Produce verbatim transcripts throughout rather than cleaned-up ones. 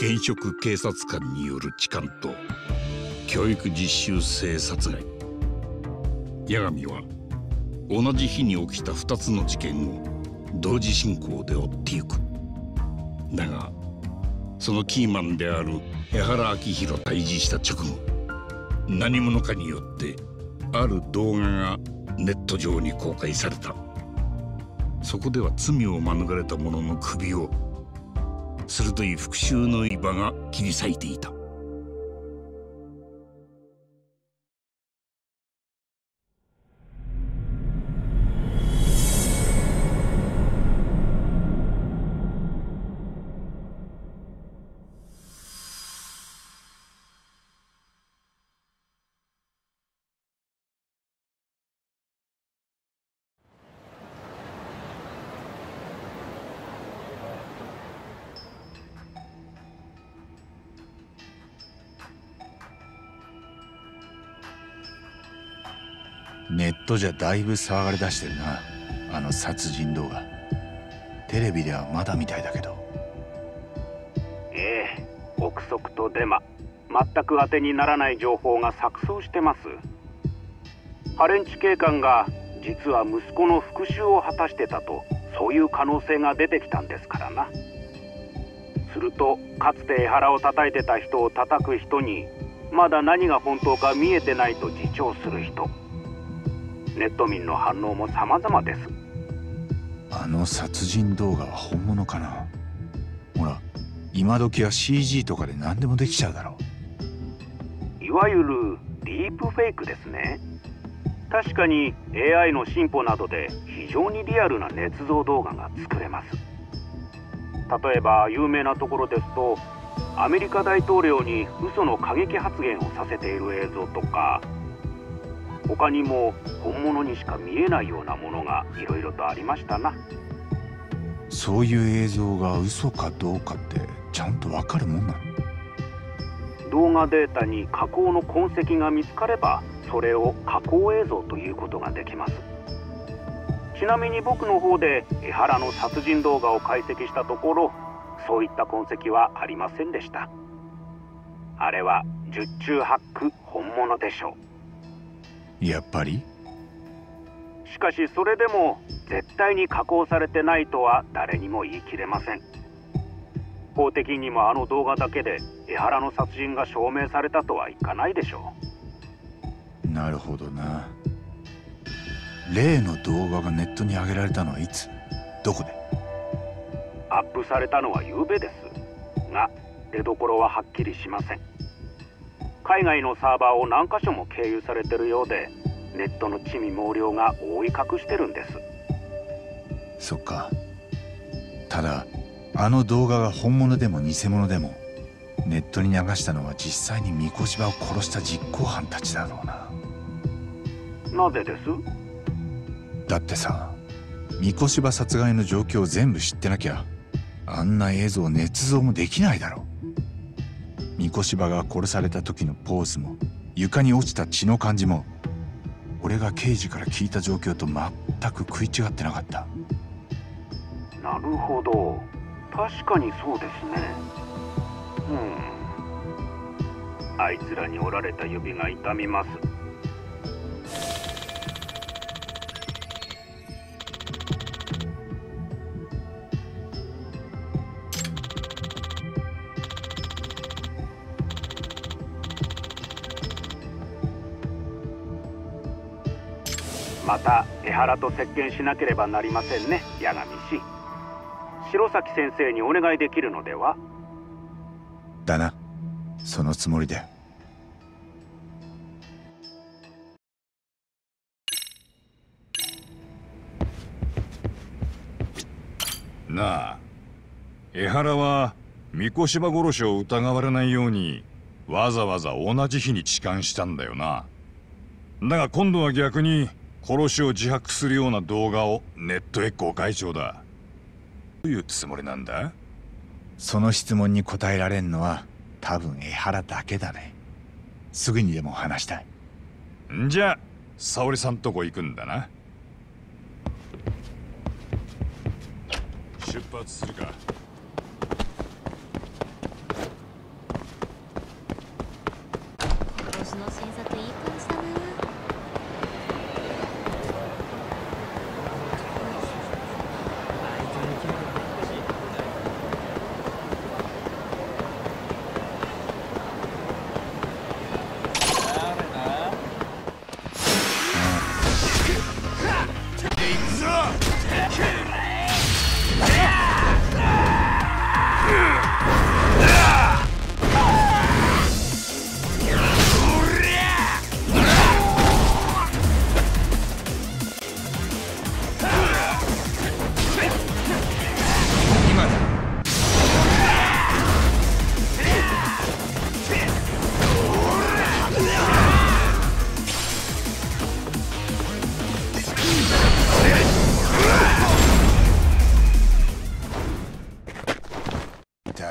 現職警察官による痴漢と教育実習生殺害。八神は同じ日に起きたふたつの事件を同時進行で追ってゆく。だがそのキーマンである江原明宏退治した直後、何者かによってある動画がネット上に公開された。そこでは罪を免れた者の首を鋭い復讐の刃が切り裂いていた。 ネットじゃだいぶ騒がれ出してるな、あの殺人動画。テレビではまだみたいだけど。 ええ、憶測とデマ、全く当てにならない情報が錯綜してます。ハレンチ警官が実は息子の復讐を果たしてたと、そういう可能性が出てきたんですからな。するとかつて江原を叩いてた人を叩く人にまだ何が本当か見えてないと自重する人、ネット民の反応も様々です。 あの殺人動画は本物かな。ほら、今時は シージー とかで何でもできちゃうだろう。いわゆるディープフェイクですね。確かに エーアイ の進歩などで非常にリアルな捏造動画が作れます。例えば有名なところですと、アメリカ大統領に嘘の過激発言をさせている映像とか、他にも本物にしか見えないようなものがいろいろとありましたな。 そういう映像が嘘かどうかってちゃんとわかるもんなの？ 動画データに加工の痕跡が見つかれば、それを加工映像ということができます。ちなみに僕の方で江原の殺人動画を解析したところ、そういった痕跡はありませんでした。あれは十中八九本物でしょう。 やっぱり？ しかしそれでも絶対に加工されてないとは誰にも言い切れません。法的にもあの動画だけで江原の殺人が証明されたとはいかないでしょう。なるほどな。例の動画がネットに上げられたのはいつ、どこで？ アップされたのは昨べですが、出どころははっきりしません。海外のサーバーを何箇所も経由されてるようで、ネットの地味猛量が覆い隠してるんです。 そっか。ただあの動画が本物でも偽物でも、ネットに流したのは実際に三越場を殺した実行犯たちだろうな。 なぜです？ だってさ、三越場殺害の状況を全部知ってなきゃあんな映像捏造もできないだろう。三越場が殺された時のポーズも床に落ちた血の感じも、俺が刑事から聞いた状況と全く食い違ってなかった。 なるほど、確かにそうですね。うん、あいつらに折られた指が痛みます。また江原と接見しなければなりませんね、八神氏。白崎先生にお願いできるのでは？ だな、そのつもりで。 なあ、江原は三越場殺しを疑われないようにわざわざ同じ日に痴漢したんだよな。だが今度は逆に殺しを自白するような動画をネットへ公開中だ。どういうつもりなんだ？ その質問に答えられんのは多分江原だけだね。すぐにでも話したい。 んじゃ沙織さんとこ行くんだな。出発するか。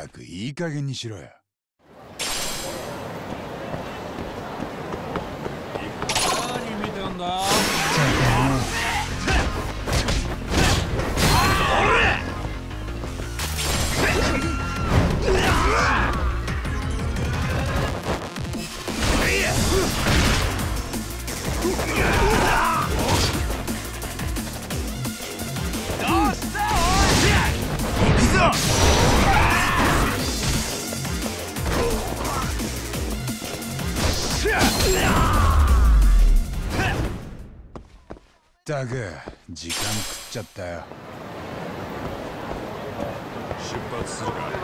たくいい加減にしろよ。 何見てんだ。 ったく時間食っちゃったよ。 出発するか。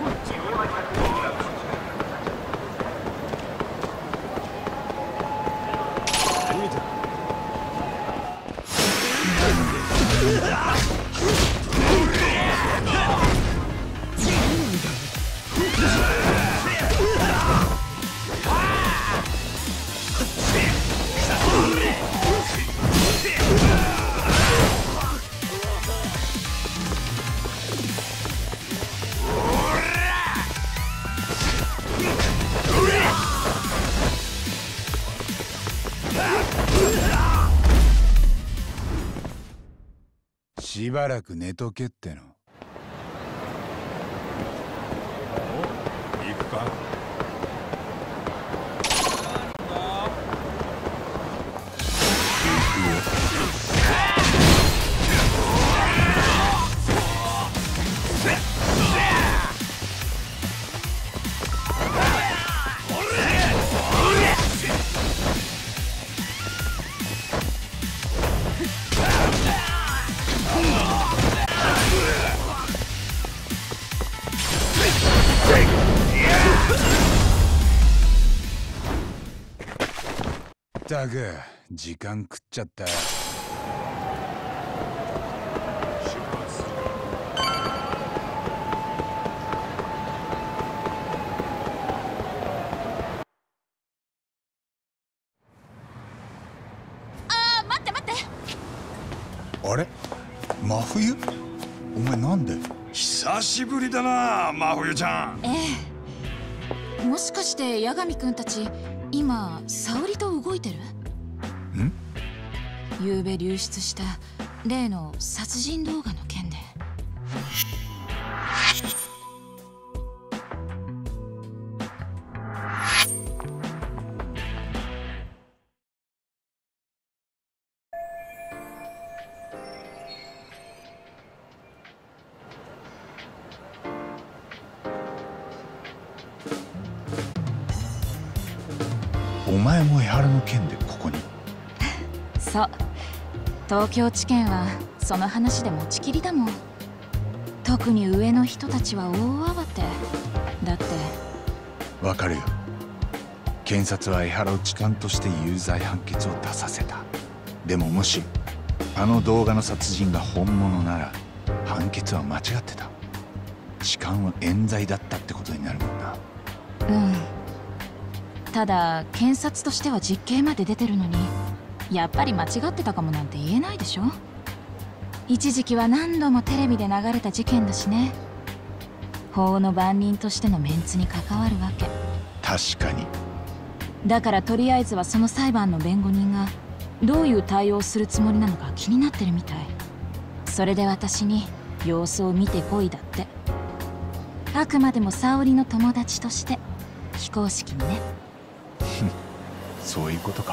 しばらく寝とけっての。 行くか。 ったく時間食っちゃったよ。 あー、待って待って。 あれ真冬？お前なんで？ 久しぶりだな真冬ちゃん。 ええ、もしかして八神くんたち今沙織と動いてる？ ん？ 昨べ流出した例の殺人動画の件で。 お前も江原の件でここに？ そう、東京地検はその話で持ちきりだもん。特に上の人たちは大慌てだって。 わかるよ。検察は江原を痴漢として有罪判決を出させた。でももしあの動画の殺人が本物なら判決は間違ってた。痴漢は冤罪だったってことになるもんな。 うん。ただ検察としては実刑まで出てるのに、やっぱり間違ってたかもなんて言えないでしょ。一時期は何度もテレビで流れた事件だしね。法の番人としてのメンツに関わるわけ。 確かに。 だからとりあえずはその裁判の弁護人がどういう対応をするつもりなのか気になってるみたい。それで私に様子を見てこいだって。あくまでも沙織の友達として非公式にね。 そういうことか。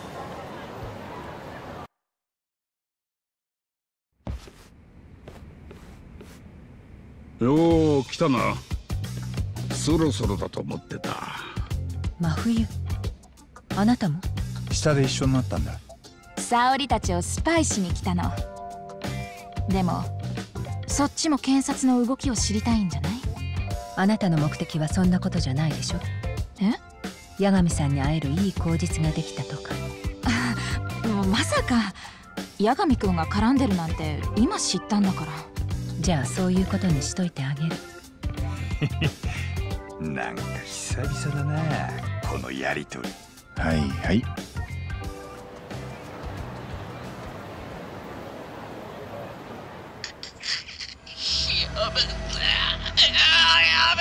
よう来たな。そろそろだと思ってた。 真冬、あなたも？ 下で一緒になったんだ。 沙織たちをスパイしに来たの。でもそっちも検察の動きを知りたいんじゃない？ あなたの目的はそんなことじゃないでしょ。 え？ 八神さんに会えるいい口実ができたとか。 あ、もうまさか八神くんが絡んでるなんて今知ったんだから。 じゃあそういうことにしといてあげる。 なんか久々だなこのやりとり。 はいはい。 や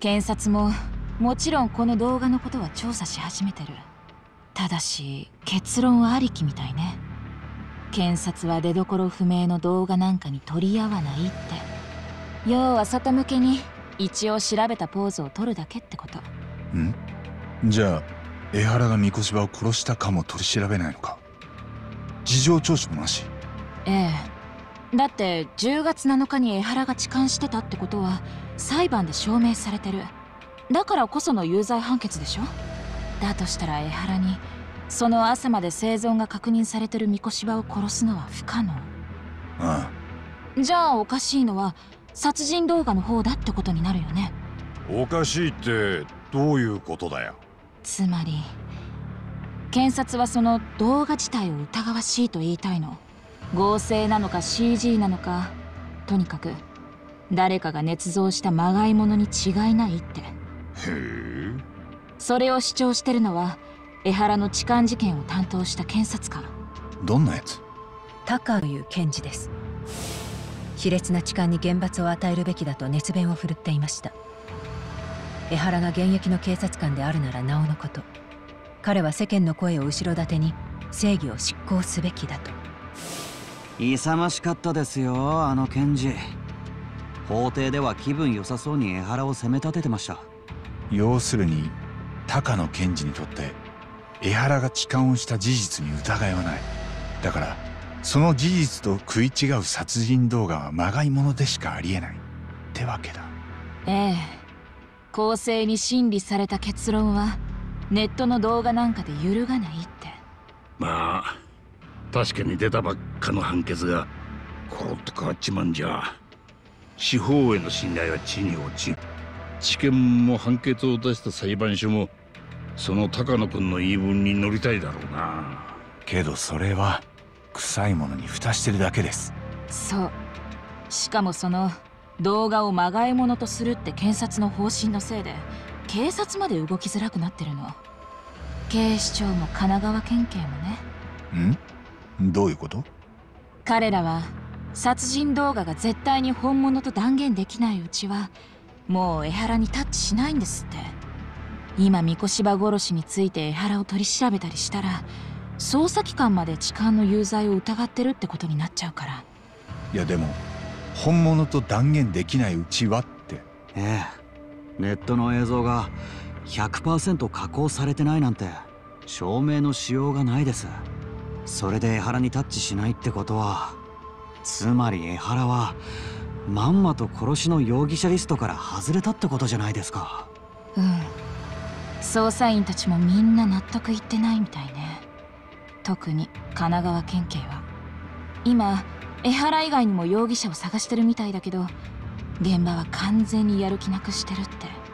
検察ももちろんこの動画のことは調査し始めてる。ただし結論ありきみたいね。検察は出どころ不明の動画なんかに取り合わないって。要は外向けに一応調べたポーズを取るだけってこと。 ん？じゃあ江原が三越場を殺したかも取り調べないのか？事情聴取もなし？ ええ。だってじゅうがつなのかに江原が痴漢してたってことは裁判で証明されてる。だからこその有罪判決でしょ。だとしたら江原にその朝まで生存が確認されてる三越場を殺すのは不可能。 ああ。じゃあおかしいのは殺人動画の方だってことになるよね。 おかしいってどういうことだよ。 つまり検察はその動画自体を疑わしいと言いたいの。合成なのか シージー なのか、とにかく誰かが捏造したまがいものに違いないって。へえ。 それを主張してるのは江原の痴漢事件を担当した検察官。 どんなやつ？ タカという検事です。卑劣な痴漢に厳罰を与えるべきだと熱弁を振るっていました。江原が現役の警察官であるならなおのこと、彼は世間の声を後ろ盾に正義を執行すべきだと。 勇ましかったですよ、あの検事。法廷では気分良さそうに江原を責め立ててました。 要するに高野検事にとって江原が痴漢をした事実に疑いはない。だからその事実と食い違う殺人動画はまがいものでしかありえないってわけだ。 ええ。公正に審理された結論はネットの動画なんかで揺るがないって。 まあ確かに出たばっかの判決がコロッと変わっちまうんじゃ司法への信頼は地に落ちる。地検も判決を出した裁判所もその高野君の言い分に乗りたいだろうな。 けどそれは臭いものに蓋してるだけです。 そう。しかもその動画をまがいものとするって検察の方針のせいで警察まで動きづらくなってるの。警視庁も神奈川県警もね。 ん？どういうこと？ 彼らは殺人動画が絶対に本物と断言できないうちはもう江原にタッチしないんですって。今三越場殺しについて江原を取り調べたりしたら捜査機関まで痴漢の有罪を疑ってるってことになっちゃうから。 いやでも本物と断言できないうちはって。 ええ。ネットの映像が ひゃくパーセント 加工されてないなんて証明のしようがないです。それで江原にタッチしないってことは、つまり江原はまんまと殺しの容疑者リストから外れたってことじゃないですか。 うん。捜査員たちもみんな納得いってないみたいね。特に神奈川県警は今江原以外にも容疑者を探してるみたいだけど、現場は完全にやる気なくしてるって。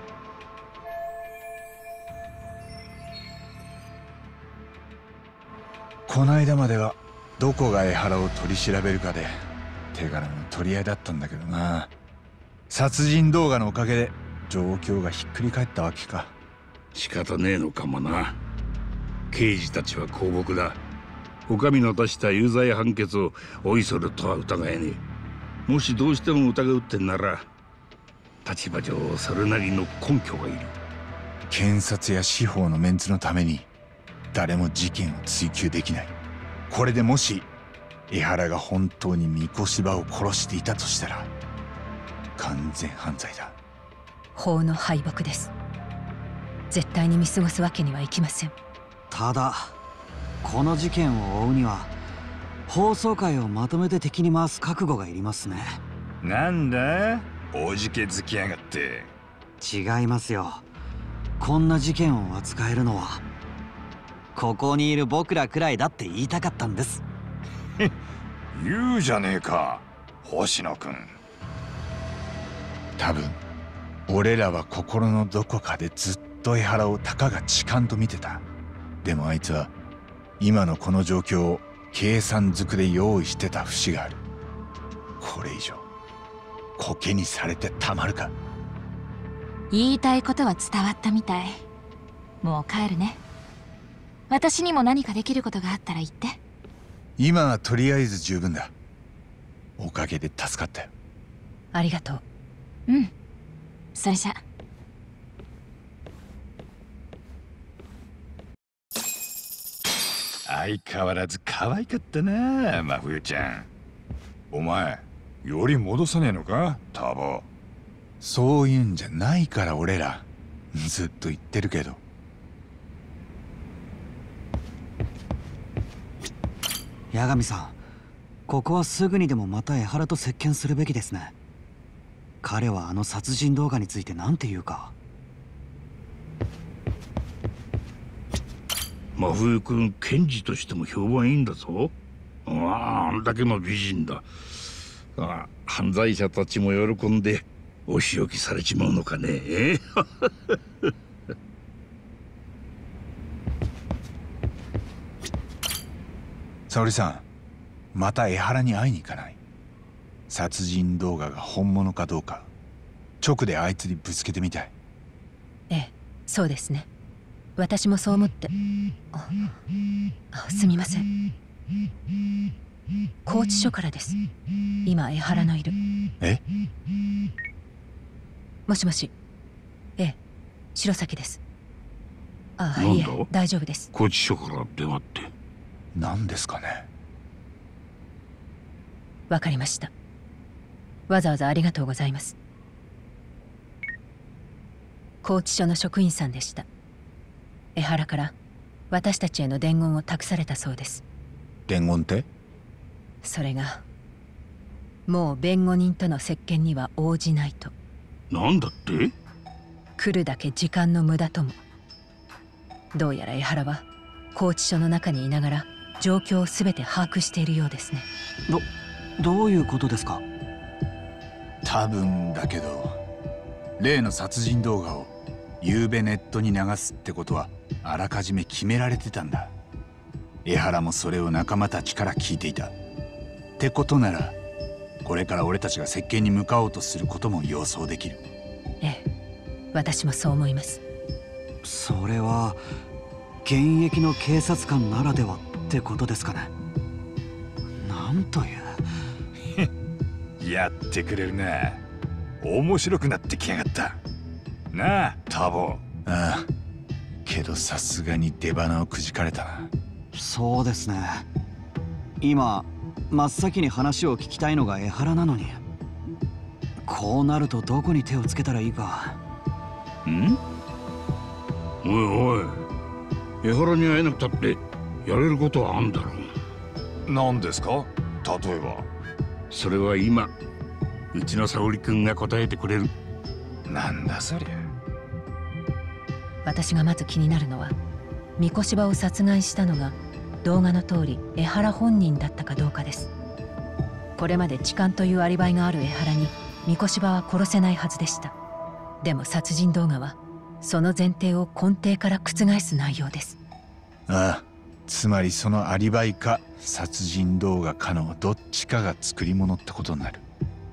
この間まではどこが江原を取り調べるかで手柄の取り合いだったんだけどな。殺人動画のおかげで状況がひっくり返ったわけか。 仕方ねえのかもな。刑事たちは公僕だ。お上の出した有罪判決をおいそれとは疑えねえ。もしどうしても疑うってんなら立場上それなりの根拠がいる。 検察や司法のメンツのために誰も事件を追及できない。これでもし江原が本当に三越場を殺していたとしたら完全犯罪だ。 法の敗北です。絶対に見過ごすわけにはいきません。 ただこの事件を追うには法曹界をまとめて敵に回す覚悟がいりますね。 なんだおじけづきやがって。 違いますよ。こんな事件を扱えるのはここにいる僕らくらいだって言いたかったんです。 言うじゃねえか星野君。 多分俺らは心のどこかでずっと江原をたかが痴漢と見てた。でもあいつは今のこの状況を計算づくで用意してた節がある。これ以上コケにされてたまるか。 言いたいことは伝わったみたい。もう帰るね。私にも何かできることがあったら言って。 今はとりあえず十分だ。おかげで助かったよ。 ありがとう。 うん。それじゃ。 相変わらず可愛かったな、真冬ちゃん。お前より戻さねえのか、ターボ。 そういうんじゃないから俺らずっと言ってるけど。 八神さん、ここはすぐにでもまた江原と接見するべきですね。彼はあの殺人動画について何て言うか。 真冬君、検事としても評判いいんだぞ。ああ、あんだけの美人だ。ああ、犯罪者たちも喜んでお仕置きされちまうのかね。 沙織さん、また江原に会いに行かない？殺人動画が本物かどうか直であいつにぶつけてみたい。 ええ、そうですね。私もそう思って。あ、あ、すみません。拘置所からです。今江原のいる。 え？ もしもし。ええ、白崎です。あ、 なんだ？ いえ、大丈夫です。 拘置所から電話って。 何ですかね。 わかりました。わざわざありがとうございます。拘置所の職員さんでした。江原から私たちへの伝言を託されたそうです。 伝言って？ それがもう弁護人との接見には応じないと。 なんだって？ 来るだけ時間の無駄とも。どうやら江原は拘置所の中にいながら状況を全て把握しているようですね。 どどういうことですか？ 多分だけど、例の殺人動画を夕べネットに流すってことはあらかじめ決められてたんだ。江原もそれを仲間たちから聞いていたってことなら、これから俺たちが接見に向かおうとすることも予想できる。 ええ、私もそう思います。 それは現役の警察官ならではってことですかね。なんというやってくれるな。面白くなってきやがったなあ、ターボ。 ああ、けどさすがに出花をくじかれたな。 そうですね。今真っ先に話を聞きたいのが江原なのに、こうなるとどこに手をつけたらいいか。 ん？おいおい、江原に会えなくたってやれることはあんだろう。 何ですか？例えば。 それは今うちの沙織君が答えてくれる。 なんだそりゃ。 私がまず気になるのは、三越柴を殺害したのが動画の通り江原本人だったかどうかです。これまで痴漢というアリバイがある江原に三越柴は殺せないはずでした。でも殺人動画はその前提を根底から覆す内容です。 ああ、つまりそのアリバイか殺人動画かのどっちかが作り物ってことになる。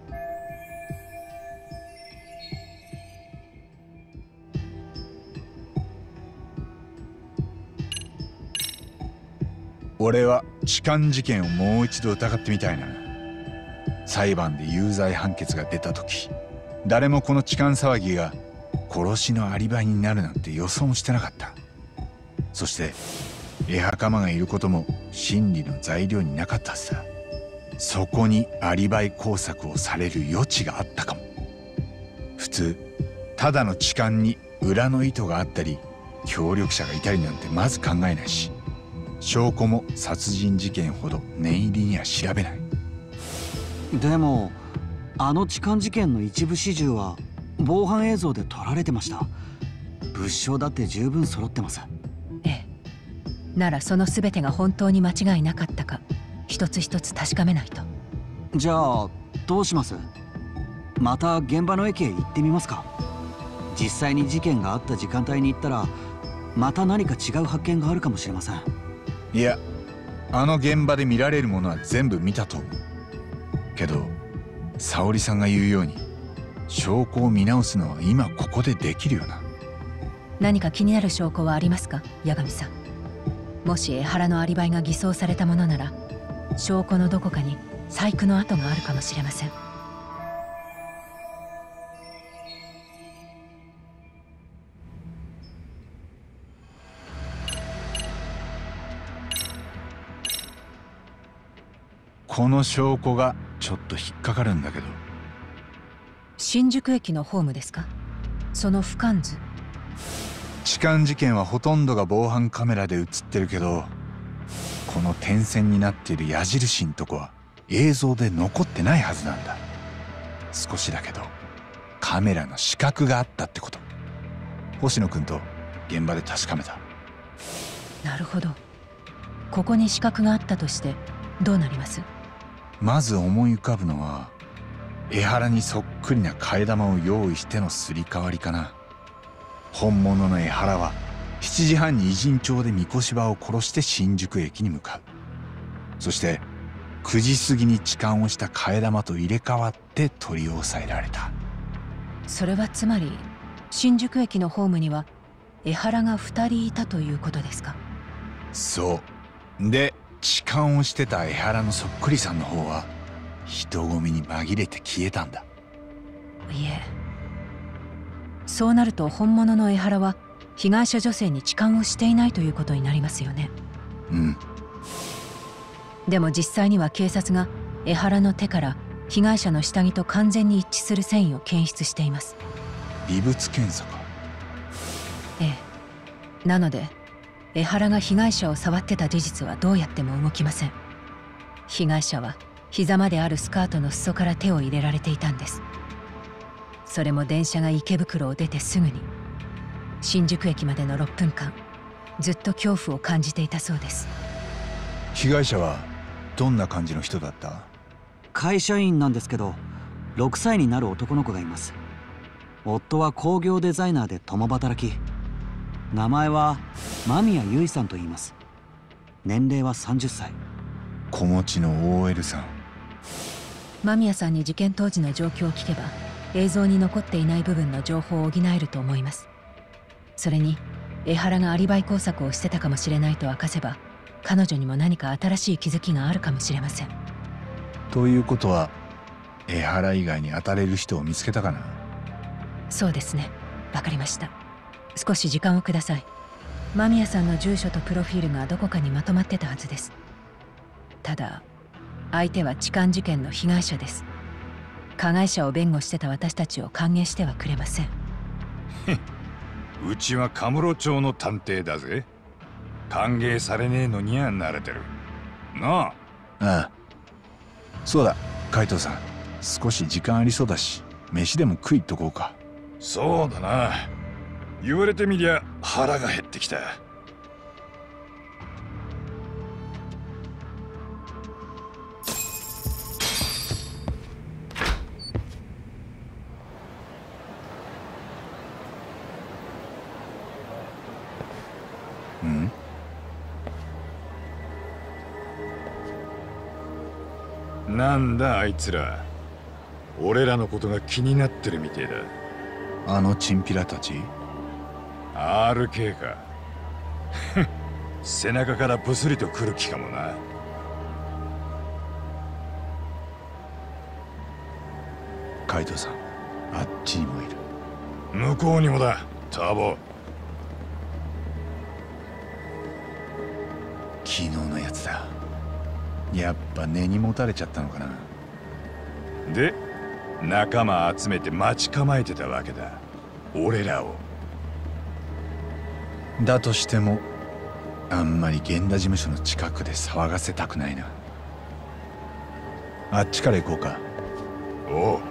俺は痴漢事件をもう一度疑ってみたいな。裁判で有罪判決が出た時、誰もこの痴漢騒ぎが殺しのアリバイになるなんて予想もしてなかった。そして江袴がいることも審理の材料になかったはずだ。そこにアリバイ工作をされる余地があったかも。普通ただの痴漢に裏の意図があったり協力者がいたりなんてまず考えないし、証拠も殺人事件ほど念入りには調べない。 でもあの痴漢事件の一部始終は防犯映像で撮られてました。物証だって十分揃ってます。 ええ、ならその全てが本当に間違いなかったか一つ一つ確かめないと。 じゃあどうします？また現場の駅へ行ってみますか？実際に事件があった時間帯に行ったらまた何か違う発見があるかもしれません。 いや、あの現場で見られるものは全部見たと思うけど、沙織さんが言うように証拠を見直すのは今ここでできるよな。 何か気になる証拠はありますか、八神さん。もし江原のアリバイが偽装されたものなら、証拠のどこかに細工の跡があるかもしれません。 この証拠がちょっと引っかかるんだけど。 新宿駅のホームですか？その俯瞰図。 痴漢事件はほとんどが防犯カメラで映ってるけど、この点線になっている矢印んとこは映像で残ってないはずなんだ。少しだけどカメラの死角があったってこと。星野君と現場で確かめた。 なるほど。ここに死角があったとしてどうなります？ まず思い浮かぶのは江原にそっくりな替え玉を用意してのすり替わりかな。本物の江原はしちじはんに偉人町で三越場を殺して新宿駅に向かう。そしてくじ過ぎに痴漢をした替え玉と入れ替わって取り押さえられた。 それはつまり新宿駅のホームには江原がふたりいたということですか？ そうで、痴漢をしてた江原のそっくりさんの方は人混みに紛れて消えたんだ。 いえ、そうなると本物の江原は被害者女性に痴漢をしていないということになりますよね。 うん。 でも実際には警察が江原の手から被害者の下着と完全に一致する繊維を検出しています。 微物検査か。 ええ。なので江原が被害者を触ってた事実はどうやっても動きません。被害者は膝まであるスカートの裾から手を入れられていたんです。それも電車が池袋を出てすぐに。新宿駅までのろっぷんかんずっと恐怖を感じていたそうです。 被害者はどんな感じの人だった？ 会社員なんですけど、ろくさいになる男の子がいます。夫は工業デザイナーで共働き。名前は間宮結衣さんと言います。年齢はさんじゅっさい。 子持ちの オーエル さん。 間宮さんに事件当時の状況を聞けば映像に残っていない部分の情報を補えると思います。それに江原がアリバイ工作をしてたかもしれないと明かせば、彼女にも何か新しい気づきがあるかもしれません。 ということは江原以外に当たれる人を見つけたかな？ そうですね。わかりました。少し時間をください。間宮さんの住所とプロフィールがどこかにまとまってたはずです。ただ相手は痴漢事件の被害者です。加害者を弁護してた私たちを歓迎してはくれません。 うちはカムロ町の探偵だぜ。歓迎されねえのには慣れてるなあ。 ああ、そうだ海藤さん、少し時間ありそうだし飯でも食いっとこうか。 そうだな。言われてみりゃ腹が減ってきた。 うんなんだあいつら。俺らのことが気になってるみてえだ。 あのチンピラたち？ アールケー か。背中からブスリと来る気かもな。 海藤さん、あっちにもいる。 向こうにもだ、ターボ。 昨日のやつだ。やっぱ根に持たれちゃったのかな。 で、仲間集めて待ち構えてたわけだ、俺らを。 だとしてもあんまり源田事務所の近くで騒がせたくないな。あっちから行こうか。 おう。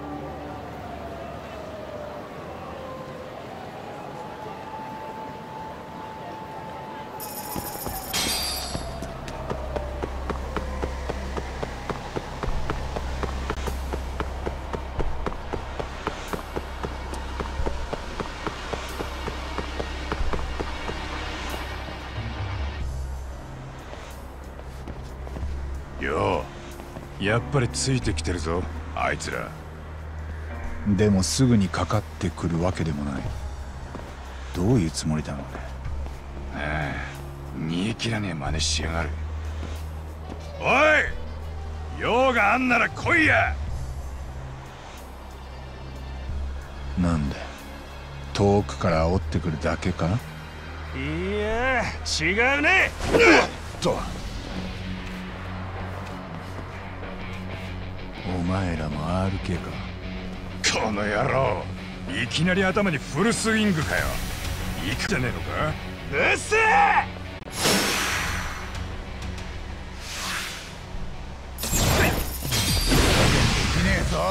よう、やっぱりついてきてるぞあいつら。 でもすぐにかかってくるわけでもない。どういうつもりだろうね。 ああ、煮え切らねえ真似しやがる。おい、用があんなら来いや。 なんで遠くから煽ってくるだけか？いや違うね。 と前らも アールケー か。 この野郎、いきなり頭にフルスイングかよ。いくじゃねえのか。うっせえ。 できねえぞ。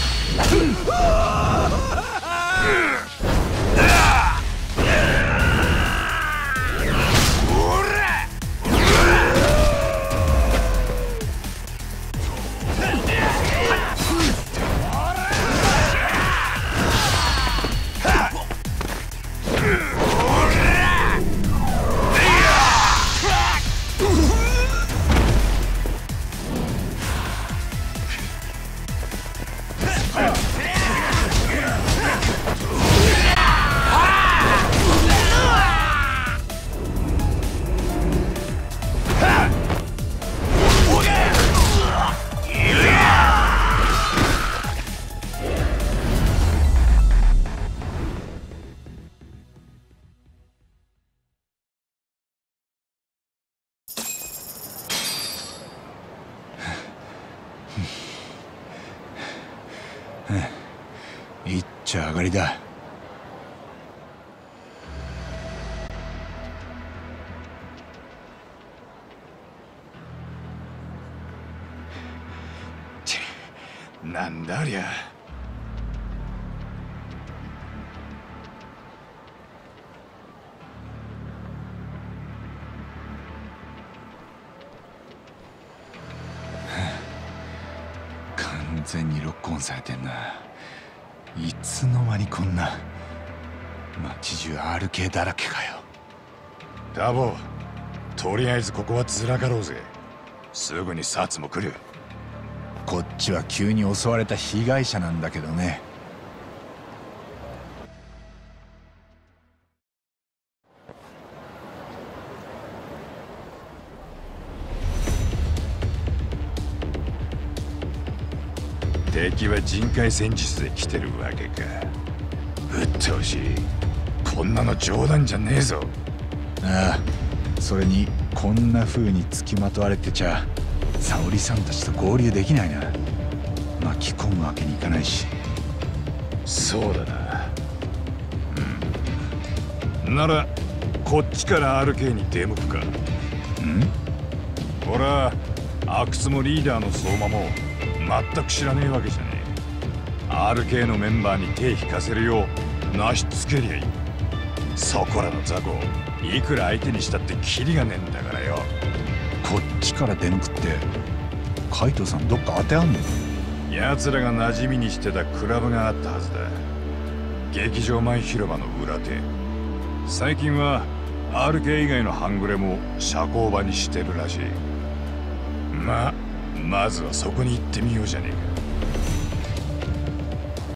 いっちゃ上がりだ。 ちなんだありゃ。 完全にロックオンされてんな。いつの間にこんな街中 アールケー だらけかよ。 ダボ、とりあえずここはずらかろうぜ。すぐに殺も来る。 こっちは急に襲われた被害者なんだけどね。 敵は人海戦術で来てるわけか。うっとうしい。こんなの冗談じゃねえぞ。 ああ、それにこんな風に付きまとわれてちゃ沙織さんたちと合流できないな。巻き込むわけにいかないし。 そうだな。うんならこっちから アールケー に出向くか。ん俺は阿久津もリーダーの相馬も全く知らねえわけじゃねえ。 アールケー のメンバーに手引かせるようなしつけりゃいい。そこらの雑魚いくら相手にしたってキリがねえんだからよ。 こっちから出抜くって海斗さんどっか当てあんの？ 奴らが馴染みにしてたクラブがあったはずだ。劇場前広場の裏手。最近は アールケー 以外の半グレも社交場にしてるらしい。まあまずはそこに行ってみようじゃねえか。